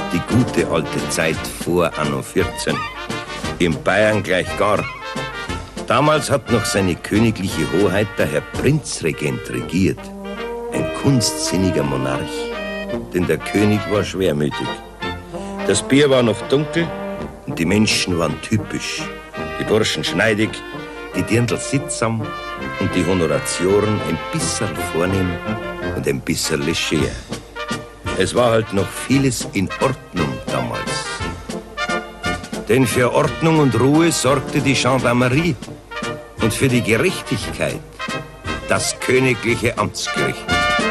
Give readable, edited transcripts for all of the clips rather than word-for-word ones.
Die gute alte Zeit vor Anno 14. In Bayern gleich gar. Damals hat noch seine königliche Hoheit der Herr Prinzregent regiert. Ein kunstsinniger Monarch. Denn der König war schwermütig. Das Bier war noch dunkel und die Menschen waren typisch. Die Burschen schneidig, die Dirndl sittsam und die Honoratioren ein bisschen vornehm und ein bisschen leger. Es war halt noch vieles in Ordnung damals. Denn für Ordnung und Ruhe sorgte die Gendarmerie und für die Gerechtigkeit das königliche Amtsgericht.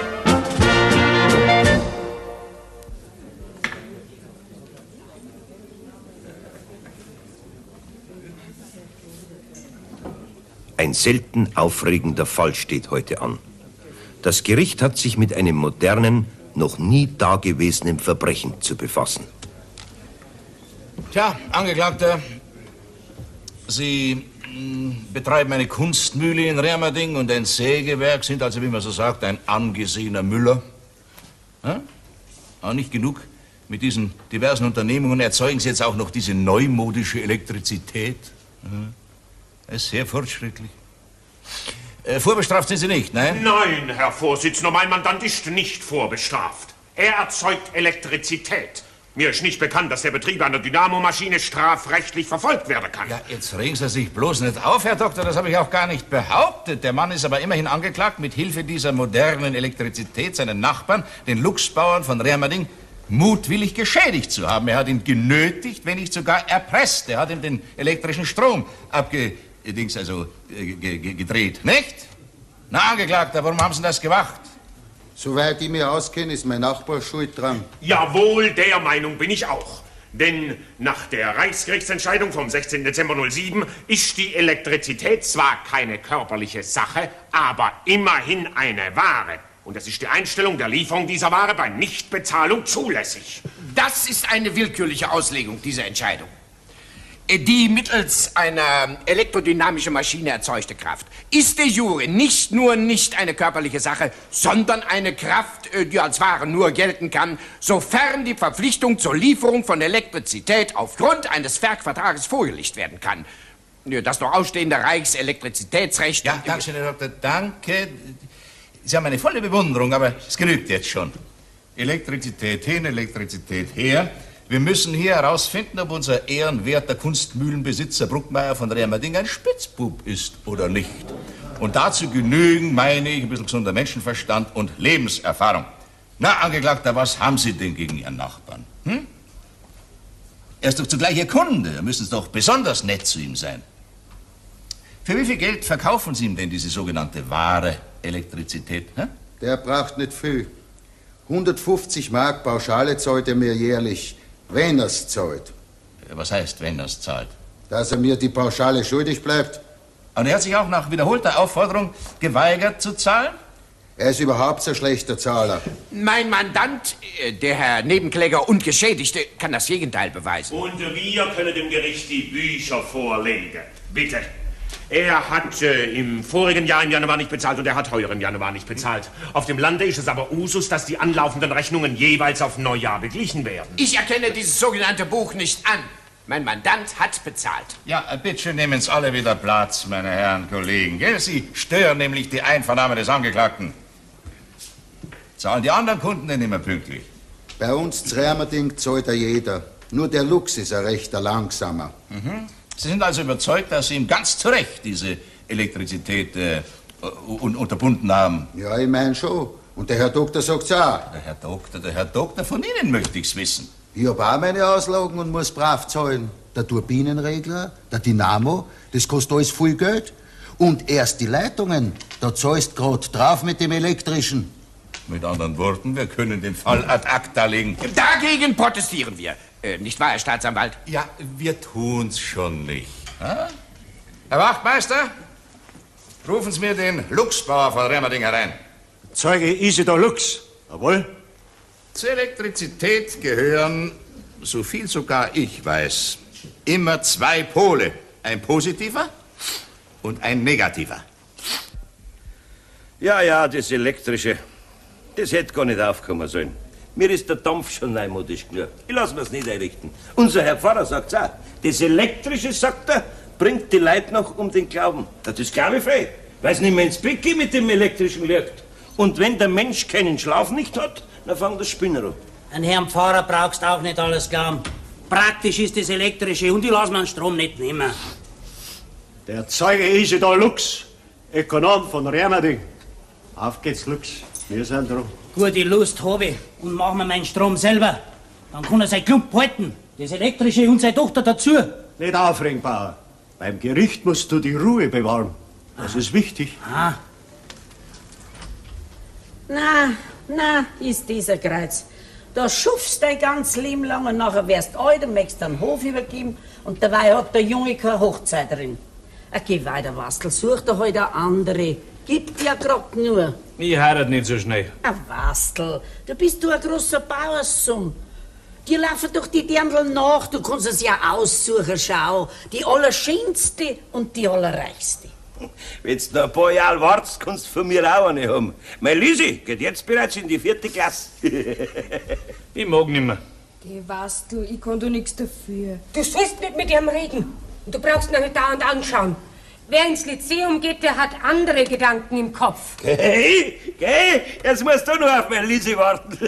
Ein selten aufregender Fall steht heute an. Das Gericht hat sich mit einem modernen, noch nie dagewesenen Verbrechen zu befassen. Tja, Angeklagter, Sie betreiben eine Kunstmühle in Remmerding und ein Sägewerk, sind also, wie man so sagt, ein angesehener Müller. Ja? Aber nicht genug. Mit diesen diversen Unternehmungen erzeugen Sie jetzt auch noch diese neumodische Elektrizität. Ja? Das ist sehr fortschrittlich. Vorbestraft sind Sie nicht, nein? Nein, Herr Vorsitzender, mein Mandant ist nicht vorbestraft. Er erzeugt Elektrizität. Mir ist nicht bekannt, dass der Betrieb einer Dynamomaschine strafrechtlich verfolgt werden kann. Ja, jetzt regen Sie sich bloß nicht auf, Herr Doktor, das habe ich auch gar nicht behauptet. Der Mann ist aber immerhin angeklagt, mit Hilfe dieser modernen Elektrizität seinen Nachbarn, den Luchsbauern von Remmerding, mutwillig geschädigt zu haben. Er hat ihn genötigt, wenn nicht sogar erpresst. Er hat ihm den elektrischen Strom gedreht, nicht? Na, Angeklagter, warum haben Sie das gemacht? Soweit ich mich auskenne, ist mein Nachbar schuld dran. Jawohl, der Meinung bin ich auch. Denn nach der Reichsgerichtsentscheidung vom 16. Dezember 07 ist die Elektrizität zwar keine körperliche Sache, aber immerhin eine Ware. Und es ist die Einstellung der Lieferung dieser Ware bei Nichtbezahlung zulässig. Das ist eine willkürliche Auslegung dieser Entscheidung. Die mittels einer elektrodynamischen Maschine erzeugte Kraft ist de jure nicht nur nicht eine körperliche Sache, sondern eine Kraft, die als Ware nur gelten kann, sofern die Verpflichtung zur Lieferung von Elektrizität aufgrund eines Werkvertrages vorgelegt werden kann. Das noch ausstehende Reichselektrizitätsrecht... Ja, danke schön, Herr Doktor, danke. Sie haben meine volle Bewunderung, aber es genügt jetzt schon. Elektrizität hin, Elektrizität her. Wir müssen hier herausfinden, ob unser ehrenwerter Kunstmühlenbesitzer Bruckmeier von Remmerding ein Spitzbub ist oder nicht. Und dazu genügen, meine ich, ein bisschen gesunder Menschenverstand und Lebenserfahrung. Na, Angeklagter, was haben Sie denn gegen Ihren Nachbarn? Er ist doch zugleich Ihr Kunde. Da müssen Sie doch besonders nett zu ihm sein. Für wie viel Geld verkaufen Sie ihm denn diese sogenannte wahre Elektrizität? Der braucht nicht viel. 150 Mark Pauschale zahlt er mir jährlich, wenn er's zahlt. Was heißt, wenn er's zahlt? Dass er mir die Pauschale schuldig bleibt. Und er hat sich auch nach wiederholter Aufforderung geweigert zu zahlen? Er ist überhaupt so ein schlechter Zahler. Mein Mandant, der Herr Nebenkläger und Geschädigte, kann das Gegenteil beweisen. Und wir können dem Gericht die Bücher vorlegen. Bitte. Er hat im vorigen Jahr im Januar nicht bezahlt und er hat heuer im Januar nicht bezahlt. Auf dem Lande ist es aber Usus, dass die anlaufenden Rechnungen jeweils auf Neujahr beglichen werden. Ich erkenne dieses sogenannte Buch nicht an. Mein Mandant hat bezahlt. Ja, bitte nehmen Sie alle wieder Platz, meine Herren Kollegen. Gell? Sie stören nämlich die Einvernahme des Angeklagten. Zahlen die anderen Kunden denn immer pünktlich? Bei uns zu Remmerding zahlt jeder. Nur der Lux ist ein rechter Langsamer. Sie sind also überzeugt, dass Sie ihm ganz zu Recht diese Elektrizität unterbunden haben? Ja, ich meine schon. Und der Herr Doktor sagt's auch. Der Herr Doktor, von Ihnen möchte ich's wissen. Ich hab auch meine Auslagen und muss brav zahlen. Der Turbinenregler, der Dynamo, das kostet alles viel Geld. Und erst die Leitungen, da zahlst grad drauf mit dem Elektrischen. Mit anderen Worten, wir können den Fall ad acta legen. Dagegen protestieren wir. Nicht wahr, Herr Staatsanwalt? Ja, wir tun's schon nicht. Ha? Herr Wachtmeister, rufen Sie mir den Luchsbauer von Remmerding herein. Zeuge Isidor Lux. Jawohl. Zur Elektrizität gehören, so viel sogar ich weiß, immer zwei Pole. Ein positiver und ein negativer. Ja, das Elektrische, das hätte gar nicht aufkommen sollen. Mir ist der Dampf schon neumodisch genug. Ich lass mir's nicht einrichten. Unser Herr Pfarrer sagt's auch. Das Elektrische, sagt er, bringt die Leute noch um den Glauben. Das glaube ich frei. Weil's nicht mehr ins Bett geht mit dem elektrischen Licht. Und wenn der Mensch keinen Schlaf nicht hat, dann fängt das Spinnen an. An Herrn Pfarrer brauchst auch nicht alles glauben. Praktisch ist das Elektrische und ich lass mir den Strom nicht nehmen. Der Zeuge Isidor Lux, Ökonom von Remmerding. Auf geht's, Lux. Wir sind dran. Gute Lust habe ich und mach mir meinen Strom selber. Dann kann er sein Klump halten. Das Elektrische und seine Tochter dazu. Nicht aufregen, Bauer. Beim Gericht musst du die Ruhe bewahren. Das ist wichtig. Ah. Na, ist dieser Kreuz. Da schufst dein ganz Leben lang und nachher wärst alt und möchtest den Hof übergeben und dabei hat der Junge keine Hochzeit drin. Geh weiter, Wastel, such doch halt eine andere. Gibt ja grad nur. Ich heirat nicht so schnell. Wastel, da bist du ein großer Bauerssohn. Die laufen doch die Dirndl nach, du kannst es ja aussuchen, schau. Die allerschönste und die allerreichste. Wenn du noch ein paar Jahre wartest, kannst du von mir auch eine haben. Meine Lisi geht jetzt bereits in die 4. Klasse. Ich mag nimmer. Geh, weißt du, ich kann doch nichts dafür. Du sollst nicht mit ihm reden. Und du brauchst ihn nicht dauernd anschauen. Wer ins Lyzeum geht, der hat andere Gedanken im Kopf. Geh, jetzt musst du nur auf meine Lisi warten.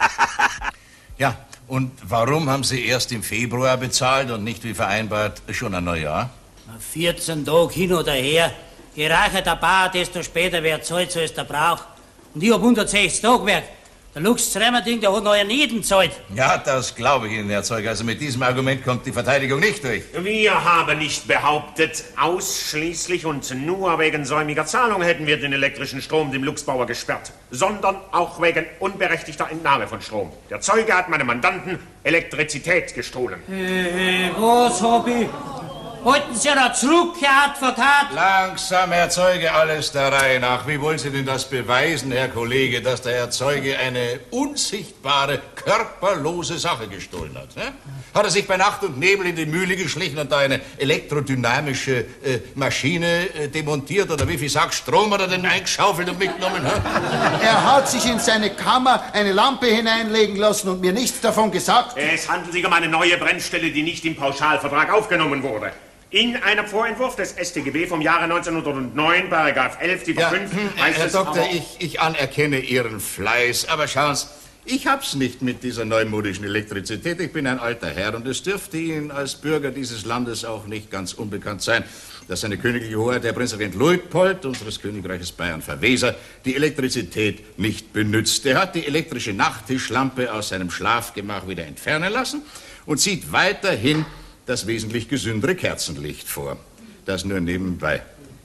Ja, und warum haben Sie erst im Februar bezahlt und nicht wie vereinbart schon ein Neujahr? 14 Tage hin oder her. Je reicher der Bauer, desto später wer zahlt, so ist der Brauch. Und ich hab 160 Tage Werk. Der Lux Zremmerding, der hat noch einen jeden zahlt. Ja, das glaube ich Ihnen, Herr Zeuge. Also mit diesem Argument kommt die Verteidigung nicht durch. Wir haben nicht behauptet, ausschließlich und nur wegen säumiger Zahlung hätten wir den elektrischen Strom dem Luchsbauer gesperrt, sondern auch wegen unberechtigter Entnahme von Strom. Der Zeuge hat meinem Mandanten Elektrizität gestohlen. Was hab ich? Halten Sie da zurück, Herr Advokat! Langsam, Herr Zeuge, alles der Reihe nach. Wie wollen Sie denn das beweisen, Herr Kollege, dass der Herr Zeuge eine unsichtbare, körperlose Sache gestohlen hat? Ne? Hat er sich bei Nacht und Nebel in die Mühle geschlichen und da eine elektrodynamische Maschine demontiert? Oder wie viel Sack Strom hat er denn eingeschaufelt und mitgenommen? Ne? Er hat sich in seine Kammer eine Lampe hineinlegen lassen und mir nichts davon gesagt. Es handelt sich um eine neue Brennstelle, die nicht im Pauschalvertrag aufgenommen wurde. In einem Vorentwurf des StGB vom Jahre 1909, Paragraph 11, die 5, heißt Herr es Doktor, aber... ich anerkenne Ihren Fleiß, aber schauen Sie, ich hab's nicht mit dieser neumodischen Elektrizität. Ich bin ein alter Herr und es dürfte Ihnen als Bürger dieses Landes auch nicht ganz unbekannt sein, dass seine königliche Hoheit, der Prinzregent Luitpold, unseres Königreiches Bayern Verweser, die Elektrizität nicht benutzt. Er hat die elektrische Nachttischlampe aus seinem Schlafgemach wieder entfernen lassen und sieht weiterhin das wesentlich gesündere Kerzenlicht vor. Das nur nebenbei.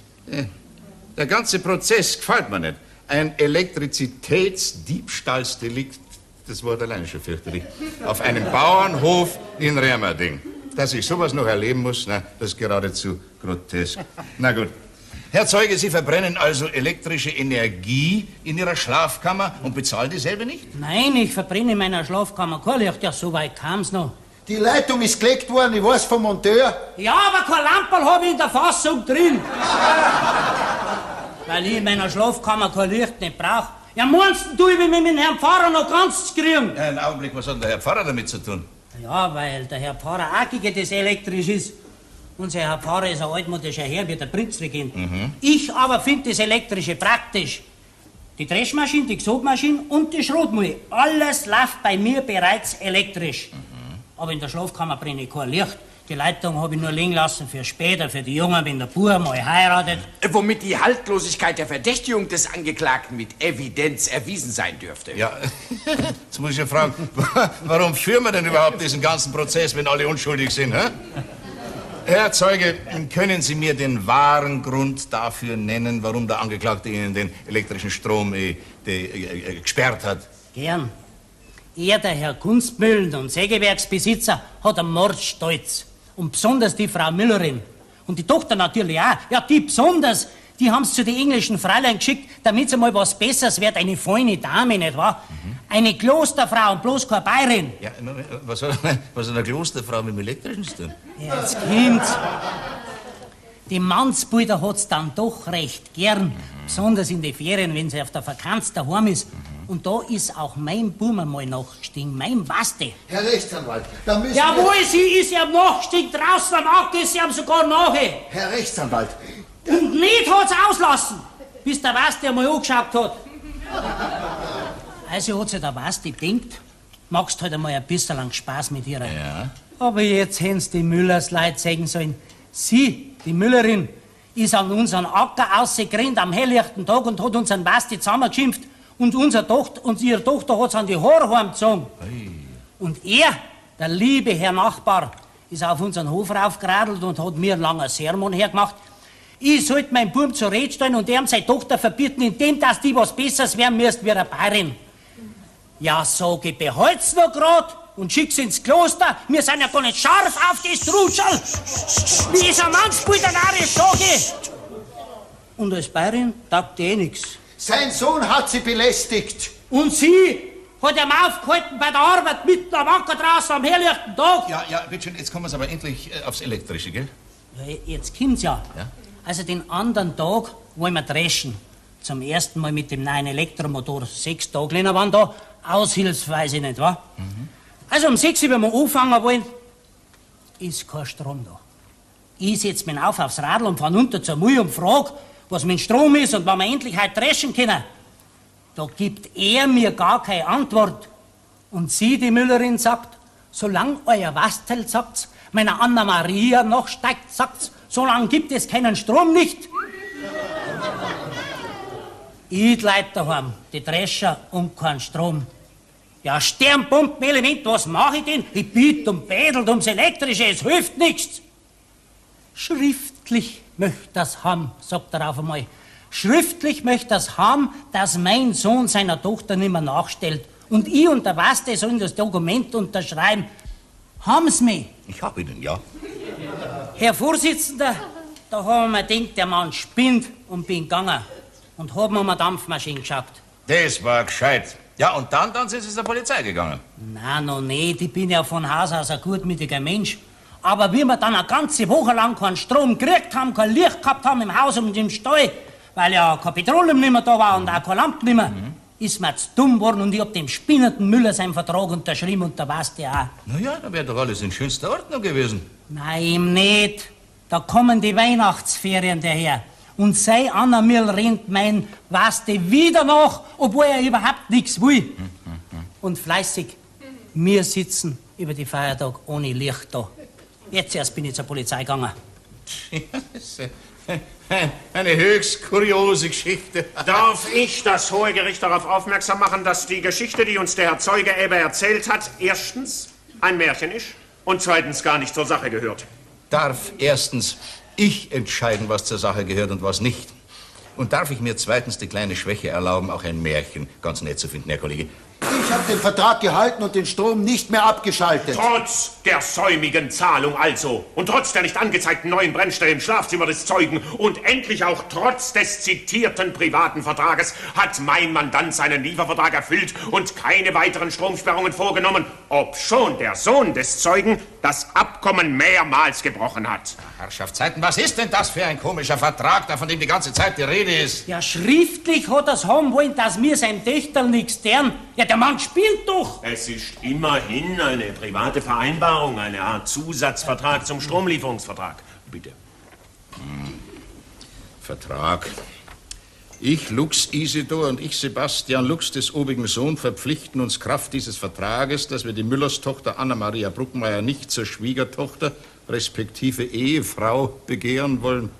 Der ganze Prozess gefällt mir nicht. Ein Elektrizitätsdiebstahlsdelikt, das Wort alleine schon fürchterlich, auf einem Bauernhof in Remmerding. Dass ich sowas noch erleben muss, na, das ist geradezu grotesk. Na gut. Herr Zeuge, Sie verbrennen also elektrische Energie in Ihrer Schlafkammer und bezahlen dieselbe nicht? Nein, ich verbrenne in meiner Schlafkammer kein Licht. Ja, so weit kam's noch. Die Leitung ist gelegt worden, ich weiß vom Monteur. Ja, aber kein Lamperl hab ich in der Fassung drin. Weil ich in meiner Schlafkammer kein Licht nicht brauch. Ja, meinst du, ich will mit dem Herrn Pfarrer noch ganz kriegen? Ja, einen Augenblick, was hat denn der Herr Pfarrer damit zu tun? Ja, weil der Herr Pfarrer auch gegen das elektrisch ist. Unser Herr Pfarrer ist ein altmodischer Herr wie der Prinzregent. Ich aber finde das Elektrische praktisch. Die Dreschmaschine, die Gesogmaschine und die Schrotmühle. Alles läuft bei mir bereits elektrisch. Aber in der Schlafkammer brenne ich kein Licht. Die Leitung habe ich nur liegen lassen für später, für die Jungen, wenn der Bub mal heiratet. Womit die Haltlosigkeit der Verdächtigung des Angeklagten mit Evidenz erwiesen sein dürfte. Ja, jetzt muss ich ja fragen, warum führen wir denn überhaupt diesen ganzen Prozess, wenn alle unschuldig sind, hä? Herr Zeuge, können Sie mir den wahren Grund dafür nennen, warum der Angeklagte Ihnen den elektrischen Strom gesperrt hat? Gern. Er, der Herr Kunstmühlen- und Sägewerksbesitzer, hat einen Mordstolz. Und besonders die Frau Müllerin. Und die Tochter natürlich auch. Ja, die besonders. Die haben's zu den englischen Fräulein geschickt, damit sie mal was Besseres wird. Eine feine Dame, nicht wahr? Eine Klosterfrau und bloß keine Bayerin. Ja, was hat eine Klosterfrau mit dem Elektrischen zu tun? Ja, jetzt kommt's. Die Mannsbilder hat's dann doch recht gern. Besonders in den Ferien, wenn sie auf der Vakanz daheim ist. Und da ist auch mein Buben einmal nachgestiegen, mein Basti. Herr Rechtsanwalt, da müssen Jawohl, sie ist ihm nachgestiegen, draußen am Acker ist sie ihm sogar nachher. Herr Rechtsanwalt. Und nicht hat's auslassen, bis der Basti einmal angeschaut hat. Also hat sich der Basti gedacht, magst halt einmal ein bisschen lang Spaß mit ihr. Ja. Aber jetzt hätt's die Müllers Leute sagen sollen, sie, die Müllerin, ist an unseren Acker ausgerannt am helllichten Tag und hat unseren Basti zusammengeschimpft und ihre Tochter hat's an die Haare heimgezogen. Und er, der liebe Herr Nachbar, ist auf unseren Hof raufgeradelt und hat mir einen langen Sermon hergemacht. Ich sollte meinen Bub zur Rede stellen und ihm seine Tochter verbieten, indem dass die was Besseres werden müsst wie eine Bäuerin. Ja, sag ich, behalt's noch grad und schick's ins Kloster. Wir sind ja gar nicht scharf auf das Trutschel. Wie ist ein Mannsbildernarisch, sag ich. Und als Bäuerin taugt eh nix. Sein Sohn hat sie belästigt. Und sie hat ihm aufgehalten bei der Arbeit mitten am Acker draußen am helllichten Tag. Ja, bitte schön, jetzt kommen wir aber endlich aufs Elektrische, gell? Ja, jetzt kommt's ja. Ja. Also den anderen Tag wollen wir dreschen. Zum ersten Mal mit dem neuen Elektromotor. 6 Tage länger waren da aushilfsweise, nicht wahr? Also um 6 Uhr, wenn wir anfangen wollen, ist kein Strom da. Ich setz mich aufs Radl und fahr runter zur Mühle und frag, was mit Strom ist und wann wir endlich heute dreschen können. Da gibt er mir gar keine Antwort. Und sie, die Müllerin, sagt, solange euer Wastel sagt, meiner Anna-Maria noch steigt, sagt, solange gibt es keinen Strom nicht. Ich bleib daheim, die Drescher und kein Strom. Ja, Sternpumpenelement, was mach ich denn? Ich biet und bedelt ums Elektrische, es hilft nichts. Schriftlich möcht das haben, sagt er auf einmal. Schriftlich möcht das haben, dass mein Sohn seiner Tochter nimmer nachstellt. Und ich und der Basti sollen das Dokument unterschreiben. Haben's mich? Ich hab Ihnen, ja. Herr Vorsitzender, da haben wir gedacht, der Mann spinnt und bin gegangen. Und haben um eine Dampfmaschine geschaut. Das war gescheit. Ja, und dann sind Sie zur Polizei gegangen. Nein, noch nicht. Ich bin ja von Haus aus ein gutmütiger Mensch. Aber wie wir dann eine ganze Woche lang keinen Strom gekriegt haben, kein Licht gehabt haben im Haus und im Stall, weil ja kein Petroleum nicht mehr da war und auch keine Lampe nicht mehr, ist mir zu dumm geworden und ich hab dem spinnenden Müller seinen Vertrag unterschrieben und da weißt du auch. Na ja, da wäre doch alles in schönster Ordnung gewesen. Nein, eben nicht. Da kommen die Weihnachtsferien daher. Und sei Anna Mill rennt mein Waste wieder nach, obwohl er überhaupt nichts will. Und fleißig, wir sitzen über die Feiertage ohne Licht da. Jetzt erst bin ich zur Polizei gegangen. Eine höchst kuriose Geschichte. Darf ich das Hohe Gericht darauf aufmerksam machen, dass die Geschichte, die uns der Herr Zeuge Eber erzählt hat, erstens ein Märchen ist und zweitens gar nicht zur Sache gehört? Darf erstens ich entscheiden, was zur Sache gehört und was nicht? Und darf ich mir zweitens die kleine Schwäche erlauben, auch ein Märchen ganz nett zu finden, Herr Kollege? Ich habe den Vertrag gehalten und den Strom nicht mehr abgeschaltet. Trotz der säumigen Zahlung also und trotz der nicht angezeigten neuen Brennstelle im Schlafzimmer des Zeugen und endlich auch trotz des zitierten privaten Vertrages hat mein Mandant seinen Liefervertrag erfüllt und keine weiteren Stromsperrungen vorgenommen, obschon der Sohn des Zeugen das Abkommen mehrmals gebrochen hat. Herrschaftszeiten, was ist denn das für ein komischer Vertrag, da von dem die ganze Zeit die Rede ist? Ja, schriftlich hat er's haben wollen, dass mir sein Töchterl nichts tun. Ja, der Mann spielt doch. Es ist immerhin eine private Vereinbarung, eine Art Zusatzvertrag zum Stromlieferungsvertrag. Bitte. Vertrag. Ich, Lux Isidor und ich, Sebastian Lux, des obigen Sohn, verpflichten uns Kraft dieses Vertrages, dass wir die Müllerstochter Anna-Maria Bruckmeier nicht zur Schwiegertochter, respektive Ehefrau, begehren wollen.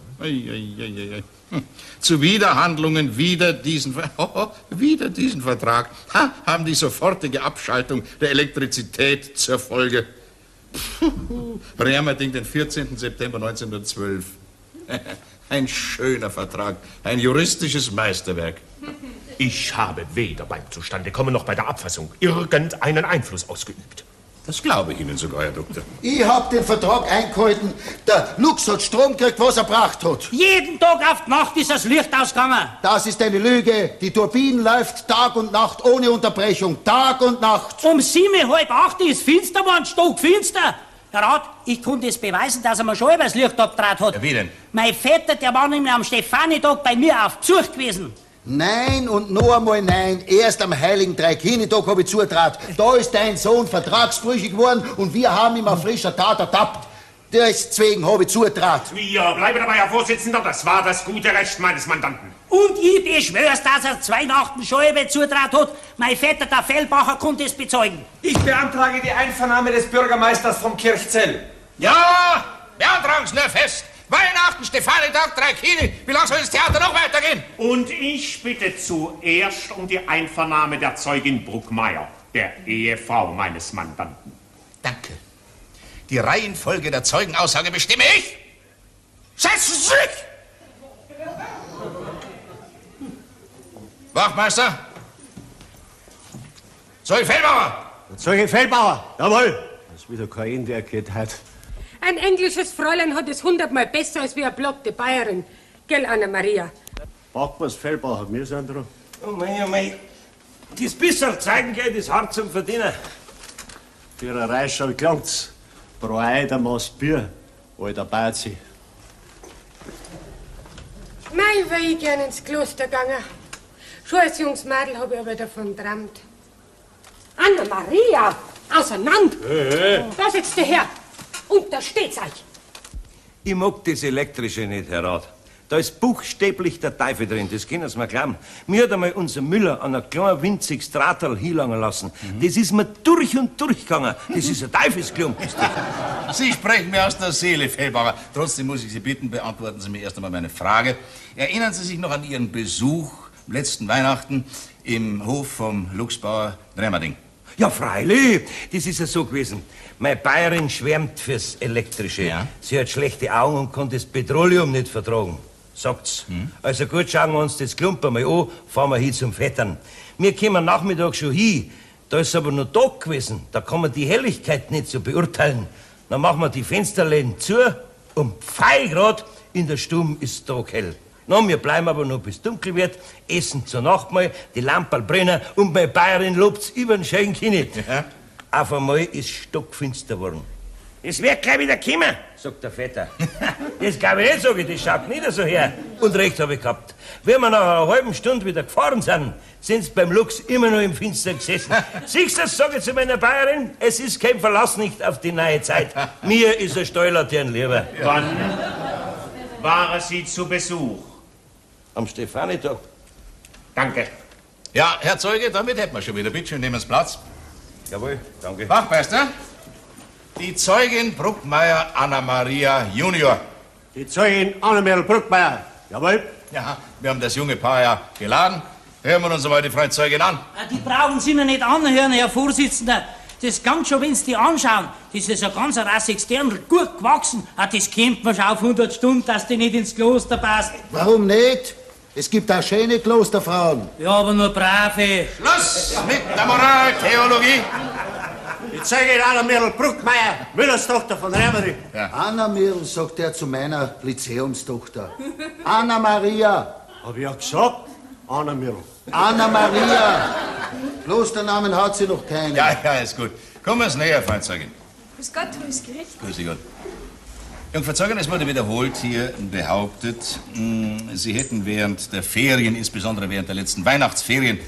Zu Widerhandlungen wider diesen Vertrag haben die sofortige Abschaltung der Elektrizität zur Folge. Rehmerding, den 14. September 1912. Ein schöner Vertrag, ein juristisches Meisterwerk. Ich habe weder beim Zustandekommen noch bei der Abfassung irgendeinen Einfluss ausgeübt. Das glaube ich Ihnen sogar, Herr Doktor. Ich hab den Vertrag eingehalten. Der Lux hat Strom gekriegt, was er braucht hat. Jeden Tag auf die Nacht ist das Licht ausgegangen. Das ist eine Lüge. Die Turbine läuft Tag und Nacht ohne Unterbrechung. Tag und Nacht. Um 7, halb 8 ist finster, war ein Stock finster. Herr Rat, ich konnte es beweisen, dass er mir schon das Licht abgedreht hat. Ja, wie denn? Mein Vetter, der war nämlich am Stefanitag bei mir auf Besuch gewesen. Nein und noch einmal nein. Erst am heiligen Dreikönigstag habe ich zutrat. Da ist dein Sohn vertragsbrüchig geworden und wir haben ihm auf frischer Tat ertappt. Deswegen habe ich zutrat. Wir bleiben dabei, Herr Vorsitzender, das war das gute Recht meines Mandanten. Und ich beschwör's, dass er 2 Nachten Schäube zutrat hat. Mein Vetter, der Fellbacher, konnte es bezeugen. Ich beantrage die Einvernahme des Bürgermeisters vom Kirchzell. Ja, beantragen's nur fest. Weihnachten, Stefanitag, Dreikönige. Wie lange soll das Theater noch weitergehen? Und ich bitte zuerst um die Einvernahme der Zeugin Bruckmeier, der Ehefrau meines Mandanten. Danke. Die Reihenfolge der Zeugenaussage bestimme ich. Setzen Sie sich! Wachtmeister! Zeuge Feldbauer! Zeuge Feldbauer, jawohl. Das ist wieder kein Indier geht heute. Ein englisches Fräulein hat es 100-mal besser als wie eine blotte Bayerin. Gell, Anna-Maria? Packen wir's, Feldbauer, wir sind dran. Oh mei. Das bisschen Zeugengeld ist hart zum Verdienen. Für eine Reischerl gelangt's. Pro ein Maß Bier, alter Bazi. Mei, war ich gern ins Kloster gegangen. Schon als junges Mädel hab ich aber davon geträumt. Anna-Maria, auseinander! Da sitzt der Herr. Und da steht's euch. Ich mag das Elektrische nicht, Herr Rat. Da ist buchstäblich der Teufel drin, das können Sie mir glauben. Mir hat einmal unser Müller an ein klein winziges Drahterl hinlangen lassen. Das ist mir durch und durch gegangen. Das ist ein Teufelsklump. Sie sprechen mir aus der Seele, Feldbauer. Trotzdem muss ich Sie bitten, beantworten Sie mir erst einmal meine Frage. Erinnern Sie sich noch an Ihren Besuch letzten Weihnachten im Hof vom Luchsbauer Dremmerding? Ja, freilich. Das ist ja so gewesen. Meine Bayerin schwärmt fürs Elektrische. Ja. Sie hat schlechte Augen und kann das Petroleum nicht vertragen, sagt's. Also gut, schauen wir uns das Klumpen mal an, fahren wir hin zum Vettern. Wir kommen Nachmittag schon hin. Da ist aber noch Tag gewesen. Da kann man die Helligkeit nicht so beurteilen. Dann machen wir die Fensterläden zu. Um 2 Grad in der Stube ist taghell. Na, wir bleiben aber noch bis dunkel wird, essen zur Nachtmahl, die Lamperl brennen und meine Bayerin lobt's über den schönen Kinn. Ja. Auf einmal ist stockfinster geworden. Es wird gleich wieder kommen, sagt der Vetter. Das glaube ich nicht, sag ich, das schaut nicht so her. Und recht habe ich gehabt. Wenn wir nach einer halben Stunde wieder gefahren sind sie beim Lux immer noch im Finster gesessen. Siehst du das, sag ich zu meiner Bayerin, es ist kein Verlass nicht auf die neue Zeit. Mir ist ein Steuerlatern lieber. Wann waren Sie zu Besuch? Am Stefanitag. Danke. Ja, Herr Zeuge, damit hätten wir schon wieder. Bitte schön, nehmen Sie Platz. Jawohl, danke. Wachtmeister, die Zeugin Bruckmeier Anna-Maria Junior. Die Zeugin Annemerl Bruckmeier, jawohl. Ja, wir haben das junge Paar ja geladen. Hören wir uns einmal die Frau Zeugin an. Die brauchen Sie mir nicht anhören, Herr Vorsitzender. Das kann schon, wenn Sie die anschauen. Das ist ein ganz rassiges Dirndl, gut gewachsen. Das kennt man schon auf 100 Stunden, dass die nicht ins Kloster passt. Warum nicht? Es gibt auch schöne Klosterfrauen. Ja, aber nur brave. Schluss mit der Moraltheologie. Die Zeugin Annemerl Bruckmeier, Müllers Tochter von Remedy. Ja. Anna Mirl, sagt er zu meiner Lyzeumstochter. Anna Maria. Hab ich ja gesagt, Annemerl. Anna Maria. Klosternamen hat sie noch keinen. Ja, ist gut. Kommen Sie näher, Frau Zeugin. Grüß Gott, grüß Gericht. Grüß Sie Gott. Jungfrau Zeugin, es wurde wiederholt hier behauptet, Sie hätten während der Ferien, insbesondere während der letzten Weihnachtsferien,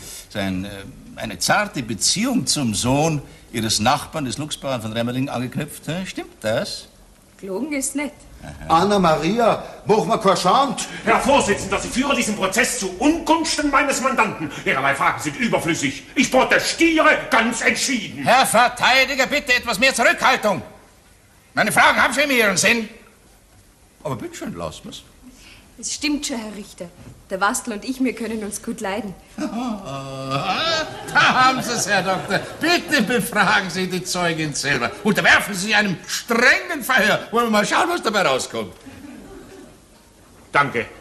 eine zarte Beziehung zum Sohn Ihres Nachbarn, des Luchsbauern von Remmerding, angeknüpft. Stimmt das? Gelogen ist nicht. Anna Maria, mach mal kein Schand. Herr Vorsitzender, Sie führen diesen Prozess zu Ungunsten meines Mandanten. Ihrerlei Fragen sind überflüssig. Ich protestiere ganz entschieden. Herr Verteidiger, bitte etwas mehr Zurückhaltung. Meine Fragen haben schon ihren Sinn. Aber bitte schön, lassen wir's. Es stimmt schon, Herr Richter. Der Wastl und ich, wir können uns gut leiden. Da haben Sie es, Herr Doktor. Bitte befragen Sie die Zeugin selber. Unterwerfen Sie einem strengen Verhör. Wollen wir mal schauen, was dabei rauskommt. Danke.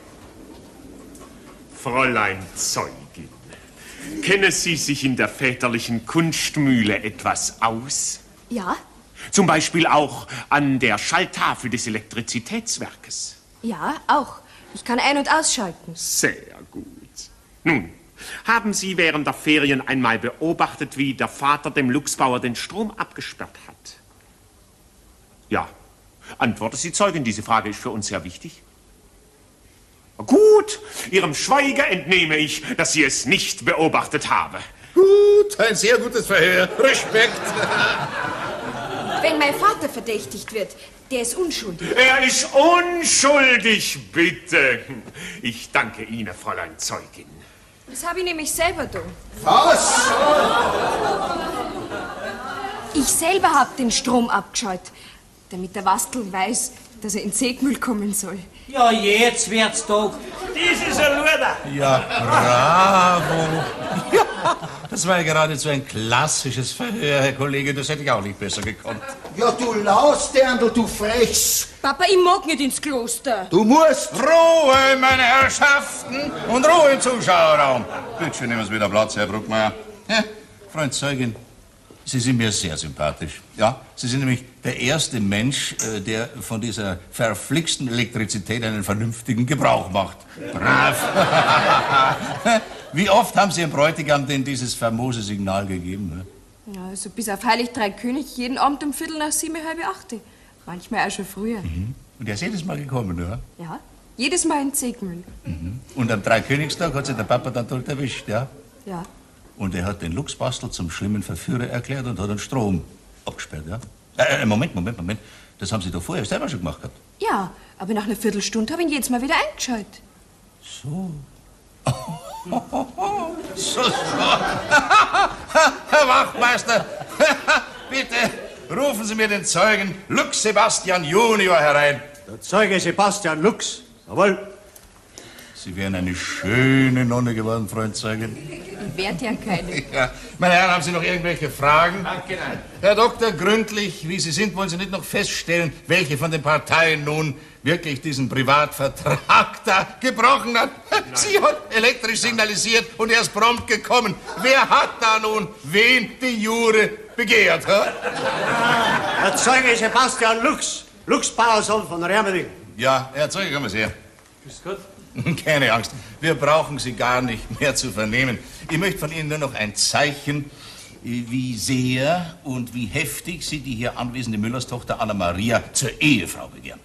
Fräulein Zeugin, kennen Sie sich in der väterlichen Kunstmühle etwas aus? Ja? Zum Beispiel auch an der Schalltafel des Elektrizitätswerkes? Ja, auch. Ich kann ein- und ausschalten. Sehr gut. Nun, haben Sie während der Ferien einmal beobachtet, wie der Vater dem Luchsbauer den Strom abgesperrt hat? Ja. Antwortet Sie, Zeugin, diese Frage ist für uns sehr wichtig. Gut, Ihrem Schweiger entnehme ich, dass Sie es nicht beobachtet habe. Gut, ein sehr gutes Verhör. Respekt. Wenn mein Vater verdächtigt wird, der ist unschuldig. Er ist unschuldig, bitte. Ich danke Ihnen, Fräulein Zeugin. Das habe ich nämlich selber getan. Was? Ich selber habe den Strom abgeschaltet, damit der Wastl weiß, dass er in den Segmüll kommen soll. Ja, jetzt wird's doch. Das ist ein Luder. Ja, bravo. Ja, das war ja geradezu ein klassisches Verhör, Herr Kollege. Das hätte ich auch nicht besser gekonnt. Ja, du Lausderndl, du Frechs. Papa, ich mag nicht ins Kloster. Du musst. Ruhe, meine Herrschaften, und Ruhe im Zuschauerraum. Bitte schön, nehmen Sie wieder Platz, Herr Bruckmeier. Ja, Freund Zeugin, Sie sind mir sehr sympathisch. Ja, Sie sind nämlich der erste Mensch, der von dieser verflixten Elektrizität einen vernünftigen Gebrauch macht. Brav. Wie oft haben Sie Ihrem Bräutigam denn dieses famose Signal gegeben? Ne? Ja, also bis auf Heilig Drei König jeden Abend um 7:45, 7:30. Manchmal auch schon früher. Mhm. Und er ist jedes Mal gekommen, ja? Ja, jedes Mal in Segmüll. Mhm. Und am Dreikönigstag hat sich der Papa dann dort erwischt, ja? Ja. Und er hat den Luchsbastl zum schlimmen Verführer erklärt und hat den Strom abgesperrt, ja? Moment. Das haben Sie doch vorher selber schon gemacht gehabt. Ja, aber nach einer Viertelstunde habe ich ihn jedes Mal wieder eingeschaltet. So. So. Herr Wachtmeister, bitte rufen Sie mir den Zeugen Lux Sebastian Junior herein. Der Zeuge Sebastian Lux. Jawohl. Sie wären eine schöne Nonne geworden, Freund Zeugin. Ich werd ja keine. Ja. Meine Herren, haben Sie noch irgendwelche Fragen? Danke, nein. Herr Doktor, gründlich wie Sie sind, wollen Sie nicht noch feststellen, welche von den Parteien nun wirklich diesen Privatvertrag da gebrochen hat? Nein. Sie hat elektrisch signalisiert und er ist prompt gekommen. Wer hat da nun wen die Jure begehrt? Der Zeuge Sebastian Lux. Lux Bauersohn von Rermerding. Ja, Herr Zeuge, kommen Sie her. Grüß Gott. Keine Angst, wir brauchen Sie gar nicht mehr zu vernehmen. Ich möchte von Ihnen nur noch ein Zeichen, wie sehr und wie heftig Sie die hier anwesende Müllerstochter Anna-Maria zur Ehefrau begehren.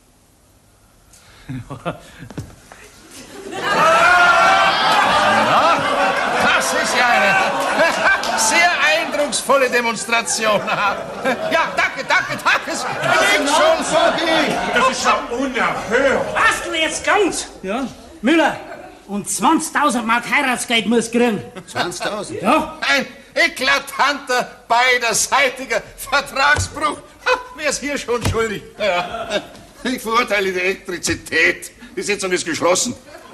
Na, das ist ja eine sehr eindrucksvolle Demonstration. Ja, danke. Es geht schon vorbei. Das ist ja unerhört. Wastl, jetzt ganz. Ja, Müller. Und 20.000 Mark Heiratsgeld muss kriegen. 20.000? Ja. Ein eklatanter beiderseitiger Vertragsbruch. Wer ist hier schon schuldig? Ja. Ich verurteile die Elektrizität. Die Sitzung ist geschlossen.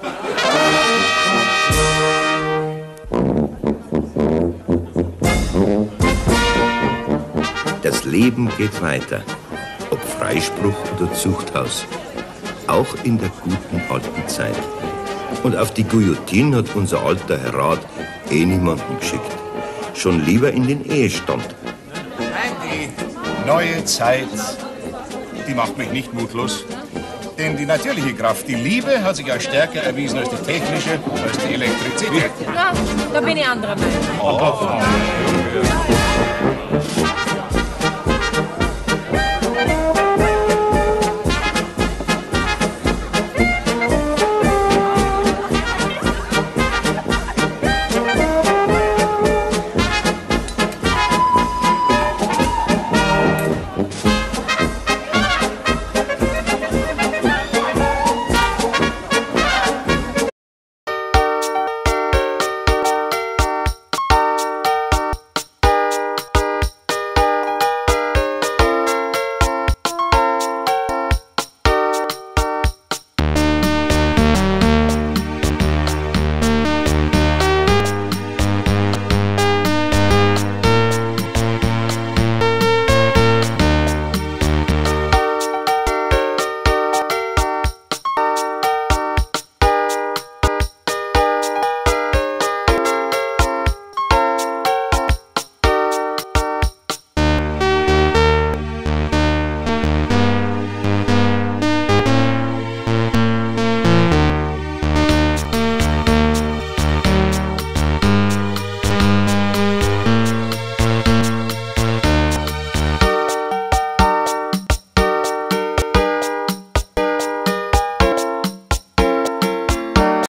Das Leben geht weiter, ob Freispruch oder Zuchthaus, auch in der guten alten Zeit. Und auf die Guillotine hat unser alter Herr Rat niemanden geschickt, schon lieber in den Ehestand. Nein, die neue Zeit, die macht mich nicht mutlos. Denn die natürliche Kraft, die Liebe, hat sich als stärker erwiesen als die technische, als die Elektrizität. Na, da bin ich anderer Meinung. Oh.